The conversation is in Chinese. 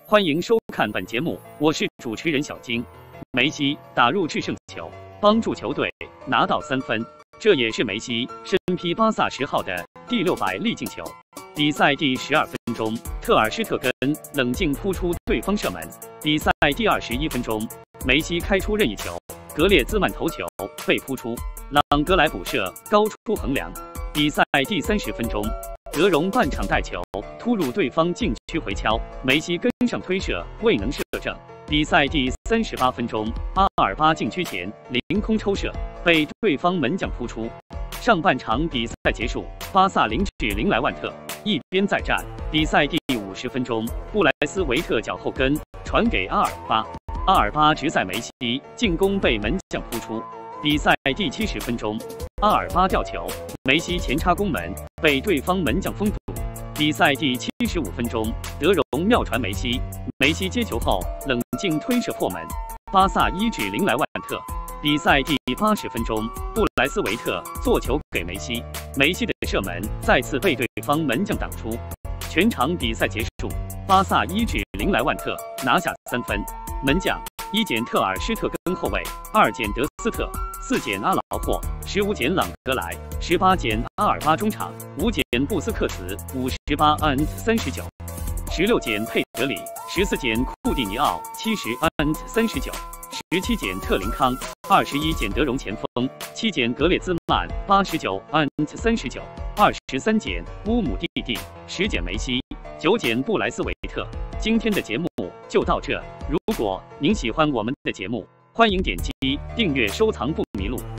欢迎收看本节目，我是主持人小金。梅西打入制胜球，帮助球队拿到3分，这也是梅西身披巴萨10号的第600粒进球。比赛第12分钟，特尔施特根冷静扑出对方射门。比赛第21分钟，梅西开出任意球，格列兹曼头球被扑出，朗格莱补射高出横梁。比赛第30分钟，德容半场带球突入对方禁区回敲，梅西跟上推射未能射正。比赛第38分钟，阿尔巴禁区前凌空抽射被对方门将扑出。上半场比赛结束，巴萨0-0莱万特，一边再战。比赛第50分钟，布莱斯维特脚后跟传给阿尔巴，阿尔巴直塞梅西，进攻被门将扑出。比赛第70分钟，阿尔巴吊球，梅西前插攻门被对方门将封堵。比赛第75分钟，德容妙传梅西，梅西接球后冷静推射破门，巴萨1-0莱万特。比赛第80分钟，布莱斯维特做球给梅西，梅西的射门再次被对方门将挡出。全场比赛结束，巴萨1-0莱万特拿下3分。门将1减特尔施特根后卫，2减德斯特，4减阿劳霍，15减朗格莱，18减阿尔巴中场，5减布斯克茨，58安39。16减佩德里，14减库蒂尼奥，70安39。17减特林康，21减德容前锋，7减格列兹曼，89安39。23减乌姆蒂蒂，10减梅西，9减布莱斯维特。今天的节目就到这，如果您喜欢我们的节目，欢迎点击订阅收藏不迷路。